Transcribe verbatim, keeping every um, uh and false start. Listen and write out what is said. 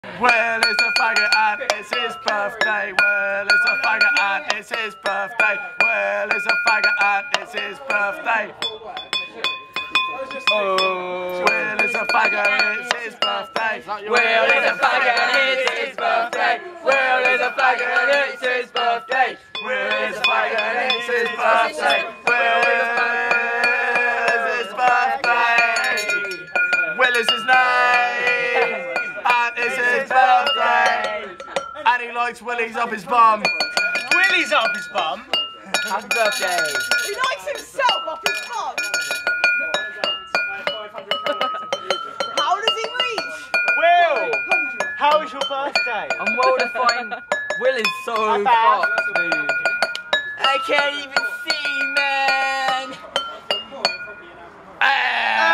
Well, it's a faggot and it's his birthday. Well, it's a faggot and it's his birthday. Well, it's a faggot and it's his birthday. Oh, Will is a faggot and it's his birthday. Will is a faggot and it's his birthday. Will is a faggot and it's his birthday. Will is a faggot and it's his birthday. Will is his birthday. Will is his name. And it's his birthday. And he likes willies up his bum. Willie's up his bum? Happy birthday. He likes himself up his bum. How does he reach? Will! How is your birthday? I'm well defined. Will is so bad. fucked, dude. I can't even see, man. Ah!